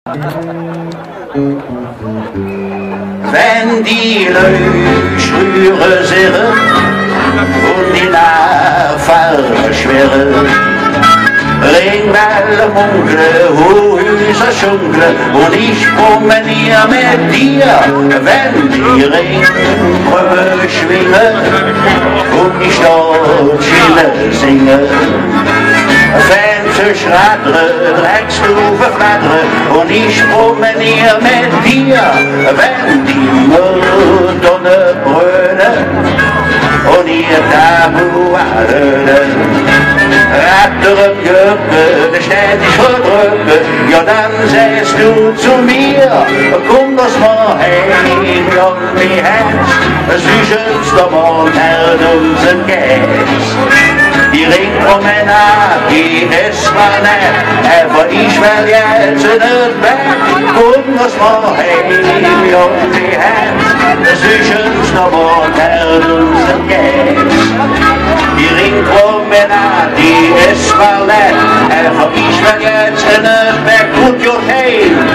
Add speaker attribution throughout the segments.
Speaker 1: Wenn die Leuschrühre sirren und die Nachfahre schwirren, Ringwelle munkle, Hohhäuser schunkle und ich promenier mit dir, wenn die Ringbrücke schwingen und die Stolzschiene singen. Fenster schrattere, Dreckstufe flattere und ich promenier mit dir, wenn die Mülltonne brüllen und ihr Tabu allen. Ratter im Gürtel, der ständig verdrücke, ja dann sägst du zu mir, komm das mal heim, ja wie Herz, süßens der Mond hält uns ein Gäst. Die Ringpromenade, die ist mal nett, aber ich will jetzt in das Bett, komm das mal heim, ja wie Herz, süßens der Mond hält uns ein Gäst. Die Ringpromenade, die ist mal nett, aber ich will jetzt in das Bett, put your hand.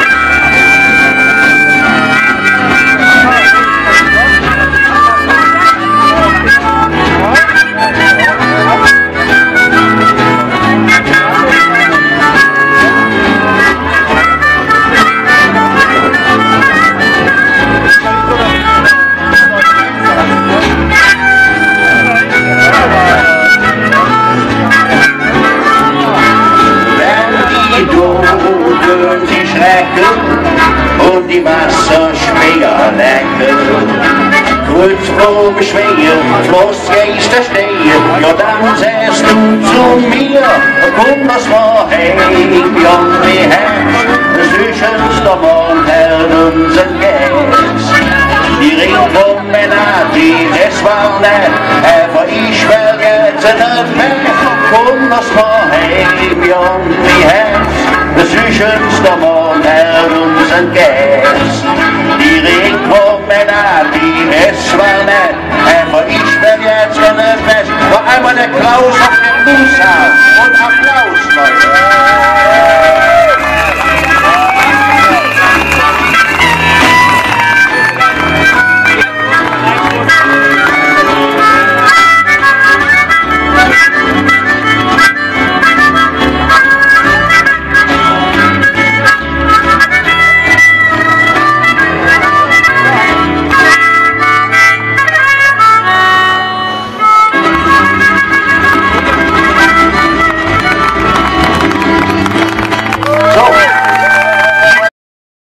Speaker 1: Und die Wasserschwäger lecken, kurz vor Schwingen, Flossgeister stehen, ja dann sägst du zu mir, komm das mal heim, ja wie Herz, süßens der Mond hält uns ein Gäst. Die Ringpromenade, die das war nett, aber ich will jetzt nicht mehr, komm das mal heim, ja wie Herz, süßens der Mond hält uns ein Gäst. Die Ringpromenade, die ist zwar nett, aber ich will jetzt nicht fest, wo einmal der Klaus auf dem Fuß hat und Applaus, Leute.